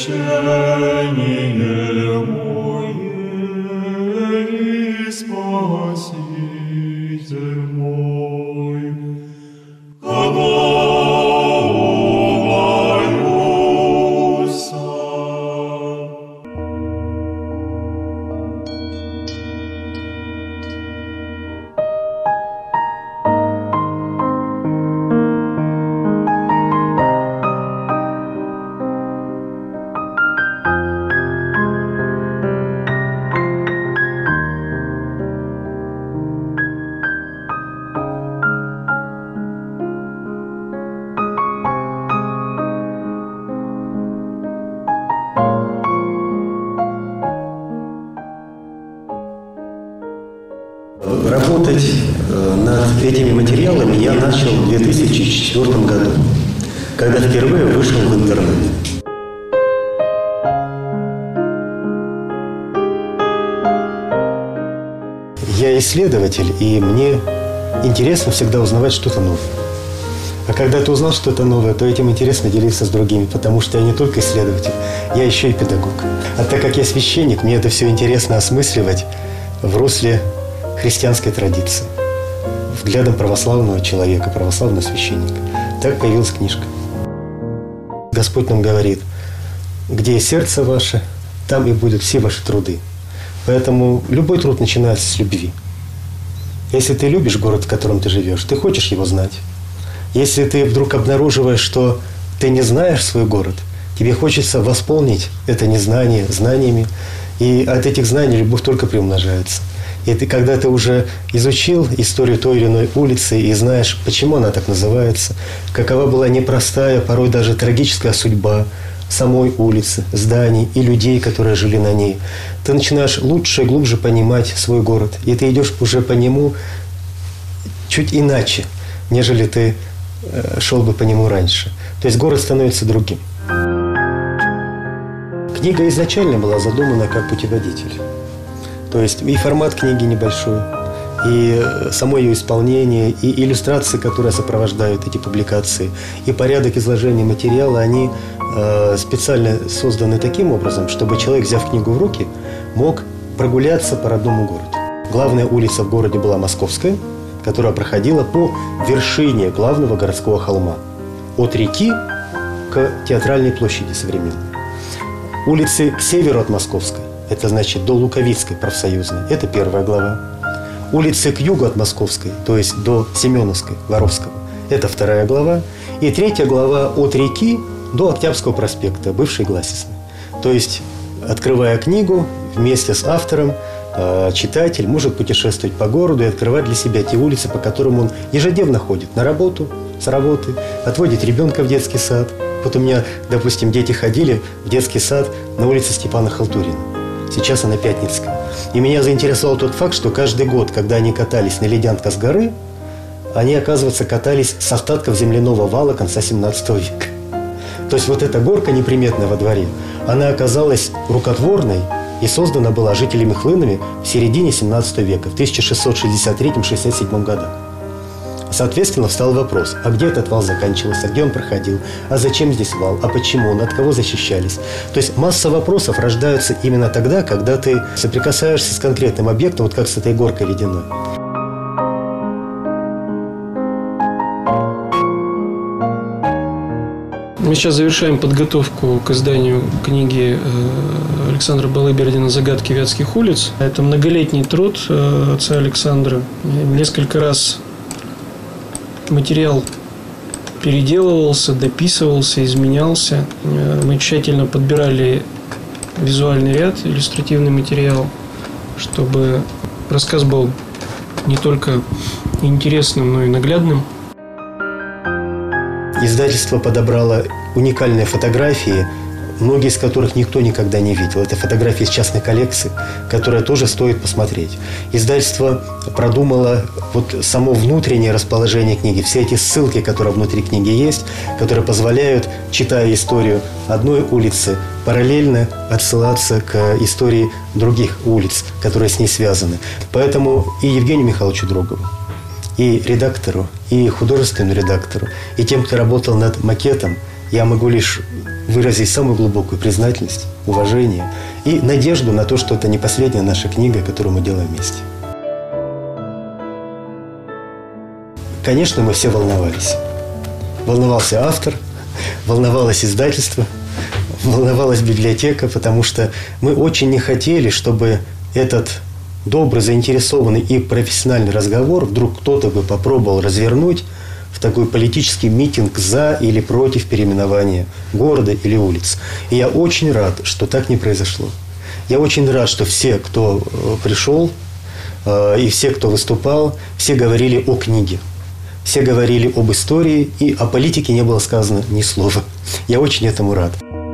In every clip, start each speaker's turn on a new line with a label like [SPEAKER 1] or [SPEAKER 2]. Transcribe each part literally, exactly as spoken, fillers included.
[SPEAKER 1] утешение мое и Спаситель мой. Кого боюся?
[SPEAKER 2] Работать над этими материалами я начал в две тысячи четвёртом году, когда впервые вышел в интернет. Я исследователь, и мне интересно всегда узнавать что-то новое. А когда ты узнал что-то новое, то этим интересно делиться с другими, потому что я не только исследователь, я еще и педагог. А так как я священник, мне это все интересно осмысливать в русле христианской традиции, взглядом православного человека, православного священника. Так появилась книжка. Господь нам говорит: где сердце ваше, там и будут все ваши труды. Поэтому любой труд начинается с любви. Если ты любишь город, в котором ты живешь, ты хочешь его знать. Если ты вдруг обнаруживаешь, что ты не знаешь свой город, тебе хочется восполнить это незнание знаниями, и от этих знаний любовь только приумножается. И ты, когда ты уже изучил историю той или иной улицы и знаешь, почему она так называется, какова была непростая, порой даже трагическая судьба самой улицы, зданий и людей, которые жили на ней, ты начинаешь лучше и глубже понимать свой город. И ты идешь уже по нему чуть иначе, нежели ты шел бы по нему раньше. То есть город становится другим. Книга изначально была задумана как путеводитель. То есть и формат книги небольшой, и само ее исполнение, и иллюстрации, которые сопровождают эти публикации, и порядок изложения материала, они э, специально созданы таким образом, чтобы человек, взяв книгу в руки, мог прогуляться по родному городу. Главная улица в городе была Московская, которая проходила по вершине главного городского холма, от реки к Театральной площади современной. Улицы к северу от Московской, это значит до Луковицкой профсоюзной, это первая глава. Улицы к югу от Московской, то есть до Семеновской, Воровского, это вторая глава. И третья глава от реки до Октябрьского проспекта, бывшей Гласисной. То есть, открывая книгу, вместе с автором, читатель может путешествовать по городу и открывать для себя те улицы, по которым он ежедневно ходит на работу, с работы, отводит ребенка в детский сад. Вот у меня, допустим, дети ходили в детский сад на улице Степана Халтурина. Сейчас она Пятницкая. И меня заинтересовал тот факт, что каждый год, когда они катались на Ледянка с горы, они, оказывается, катались с остатков земляного вала конца семнадцатого века. То есть вот эта горка неприметная во дворе, она оказалась рукотворной и создана была жителями Хлынами в середине семнадцатого века, в тысяча шестьсот шестьдесят третьем — шестьдесят седьмом годах. Соответственно, встал вопрос, а где этот вал заканчивался, где он проходил, а зачем здесь вал, а почему он, от кого защищались. То есть масса вопросов рождаются именно тогда, когда ты соприкасаешься с конкретным объектом, вот как с этой горкой ледяной.
[SPEAKER 3] Мы сейчас завершаем подготовку к изданию книги Александра Балыбердина «Загадки Вятских улиц». Это многолетний труд отца Александра. Несколько раз материал переделывался, дописывался, изменялся. Мы тщательно подбирали визуальный ряд, иллюстративный материал, чтобы рассказ был не только интересным, но и наглядным.
[SPEAKER 2] Издательство подобрало уникальные фотографии, многие из которых никто никогда не видел. Это фотографии из частной коллекции, которые тоже стоит посмотреть. Издательство продумало вот само внутреннее расположение книги, все эти ссылки, которые внутри книги есть, которые позволяют, читая историю одной улицы, параллельно отсылаться к истории других улиц, которые с ней связаны. Поэтому и Евгению Михайловичу Дрогову, и редактору, и художественному редактору, и тем, кто работал над макетом, я могу лишь выразить самую глубокую признательность, уважение и надежду на то, что это не последняя наша книга, которую мы делаем вместе. Конечно, мы все волновались. Волновался автор, волновалось издательство, волновалась библиотека, потому что мы очень не хотели, чтобы этот добрый, заинтересованный и профессиональный разговор вдруг кто-то бы попробовал развернуть в такой политический митинг за или против переименования города или улиц. И я очень рад, что так не произошло. Я очень рад, что все, кто пришел, и все, кто выступал, все говорили о книге. Все говорили об истории, и о политике не было сказано ни слова. Я очень этому рад.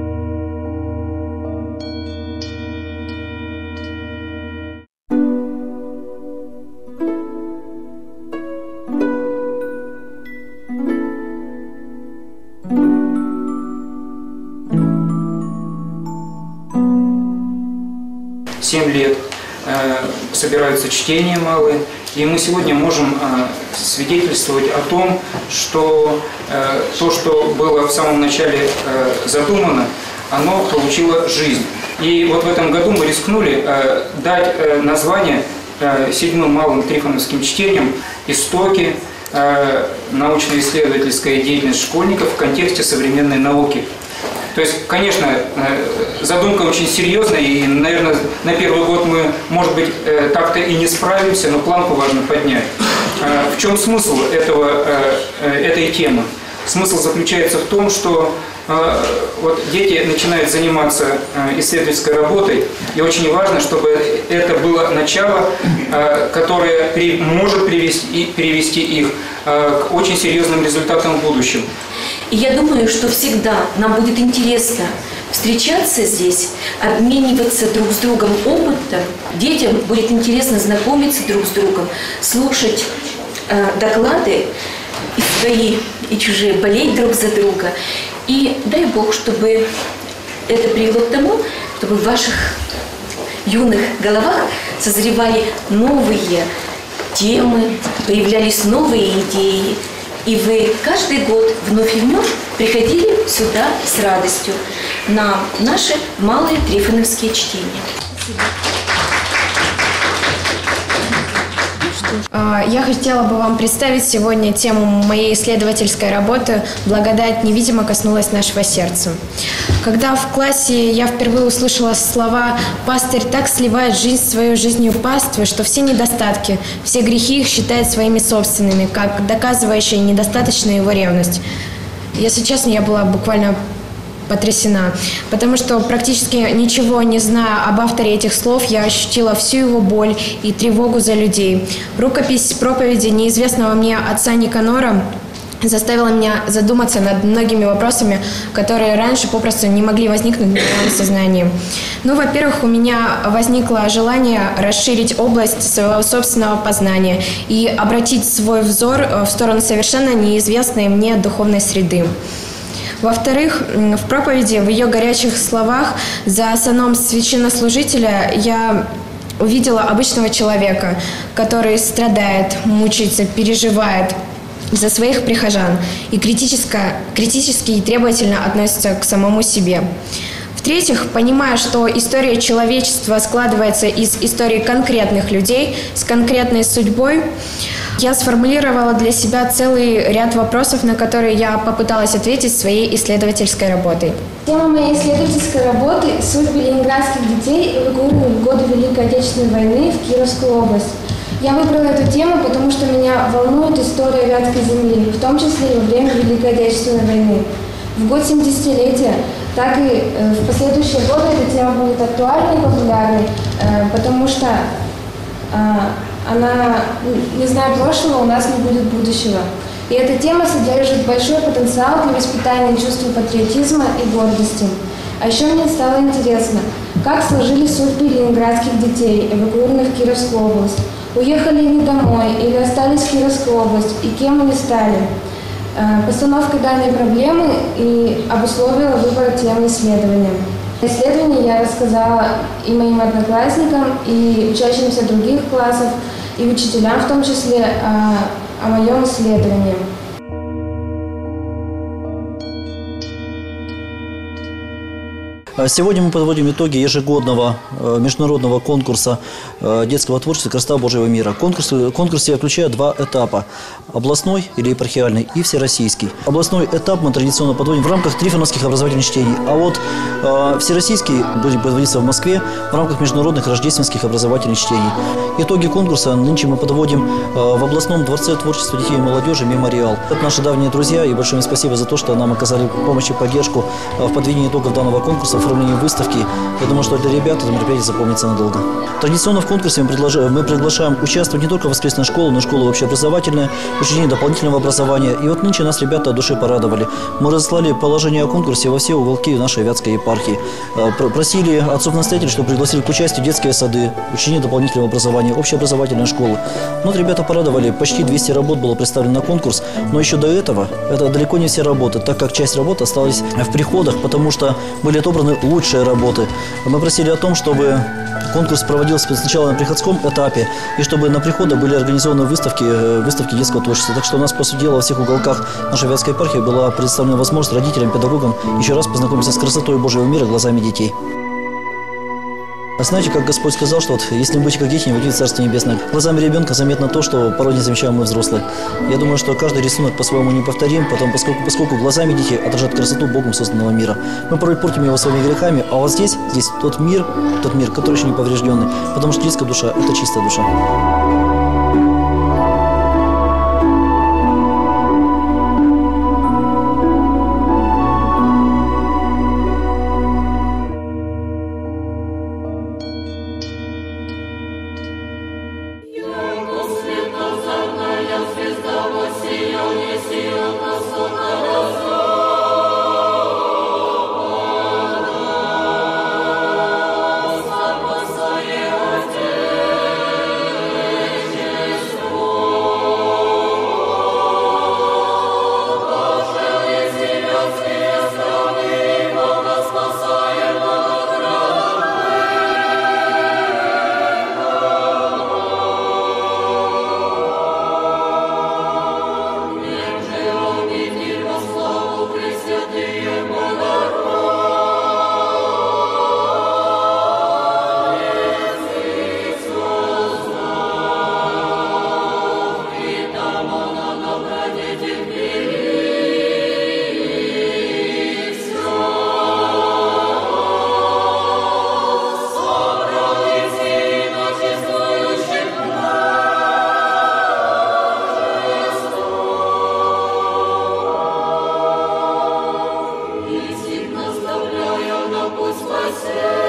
[SPEAKER 4] Семь лет э, собираются чтения малые, и мы сегодня можем э, свидетельствовать о том, что э, то, что было в самом начале э, задумано, оно получило жизнь. И вот в этом году мы рискнули э, дать э, название э, седьмым малым трифоновским чтениям «Истоки. Э, научно-исследовательская деятельность школьников в контексте современной науки». То есть, конечно, задумка очень серьезная, и, наверное, на первый год мы, может быть, так-то и не справимся, но планку важно поднять. В чем смысл этого, этой темы? Смысл заключается в том, что вот дети начинают заниматься исследовательской работой, и очень важно, чтобы это было начало, которое при, может привести, привести их к очень серьезным результатам в будущем.
[SPEAKER 5] И я думаю, что всегда нам будет интересно встречаться здесь, обмениваться друг с другом опытом. Детям будет интересно знакомиться друг с другом, слушать э, доклады и свои, и чужие, болеть друг за друга. И дай Бог, чтобы это привело к тому, чтобы в ваших юных головах созревали новые темы, появлялись новые идеи. И вы каждый год вновь и вновь приходили сюда с радостью на наши малые трифоновские чтения.
[SPEAKER 6] Я хотела бы вам представить сегодня тему моей исследовательской работы «Благодать невидимо коснулась нашего сердца». Когда в классе я впервые услышала слова «пастырь так сливает жизнь свою жизнью паствы, что все недостатки, все грехи их считает своими собственными, как доказывающие недостаточную его ревность», если честно, я была буквально потрясена, потому что практически ничего не зная об авторе этих слов, я ощутила всю его боль и тревогу за людей. Рукопись проповеди неизвестного мне отца Никанора заставила меня задуматься над многими вопросами, которые раньше попросту не могли возникнуть в моем сознании. Ну, во-первых, у меня возникло желание расширить область своего собственного познания и обратить свой взор в сторону совершенно неизвестной мне духовной среды. Во-вторых, в проповеди, в ее горячих словах за саном священнослужителя я увидела обычного человека, который страдает, мучается, переживает за своих прихожан и критически, критически и требовательно относится к самому себе. В-третьих, понимая, что история человечества складывается из истории конкретных людей с конкретной судьбой, я сформулировала для себя целый ряд вопросов, на которые я попыталась ответить своей исследовательской работой.
[SPEAKER 7] Тема моей исследовательской работы – судьбы ленинградских детей, эвакуированных в годы Великой Отечественной войны в Кировскую область. Я выбрала эту тему, потому что меня волнует история Вятской земли, в том числе и во время Великой Отечественной войны. В год семидесятилетия, так и в последующие годы эта тема будет актуальной и популярной, потому что она, не зная прошлого, у нас не будет будущего. И эта тема содержит большой потенциал для воспитания чувства патриотизма и гордости. А еще мне стало интересно, как сложились судьбы ленинградских детей, эвакуированных в Кировскую область. Уехали они домой или остались в Кировской области, и кем они стали. Постановка данной проблемы и обусловила выбор темы исследования. Исследование я рассказала и моим одноклассникам, и учащимся других классов, и учителям в том числе о, о моем исследовании.
[SPEAKER 8] Сегодня мы подводим итоги ежегодного международного конкурса детского творчества «Красота Божьего мира». Конкурс, конкурс включает два этапа – областной или епархиальный и всероссийский. Областной этап мы традиционно подводим в рамках трифоновских образовательных чтений, а вот э, всероссийский будет подводиться в Москве в рамках международных рождественских образовательных чтений. Итоги конкурса нынче мы подводим э, в областном дворце творчества детей и молодежи «Мемориал». Это наши давние друзья, и большое им спасибо за то, что нам оказали помощь и поддержку в подведении итогов данного конкурса, в оформлении выставки. Я думаю, что для ребят это мероприятие запомнится надолго. Традиционно в конкурсе мы, предлож... мы приглашаем участвовать не только в воскресной школе, но и школы общеобразовательные, учреждения дополнительного образования. И вот нынче нас ребята от души порадовали. Мы разослали положение о конкурсе во все уголки нашей Вятской епархии. Просили отцов-настоятелей, чтобы пригласили к участию детские сады, учреждения дополнительного образования, общеобразовательные школы. Но вот ребята порадовали. Почти двести работ было представлено на конкурс. Но еще до этого, это далеко не все работы, так как часть работ осталась в приходах, потому что были отобраны лучшие работы. Мы просили о том, чтобы конкурс проводился сначала на приходском этапе, и чтобы на приходы были организованы выставки, выставки детского творчества. Так что у нас, по сути дела, во всех уголках нашей Вятской епархии была предоставлена возможность родителям, педагогам еще раз познакомиться с красотой Божьего мира глазами детей. Знаете, как Господь сказал, что вот, если будете как дети, не войдете в Царство Небесное. Глазами ребенка заметно то, что порой не замечаем мы взрослые. Я думаю, что каждый рисунок по-своему неповторим, потом, поскольку, поскольку глазами детей отражает красоту Богом созданного мира. Мы порой портим его своими грехами, а вот здесь, здесь тот мир, тот мир, который еще не поврежденный, потому что детская душа – это чистая душа.
[SPEAKER 1] Наставляя на путь спасения.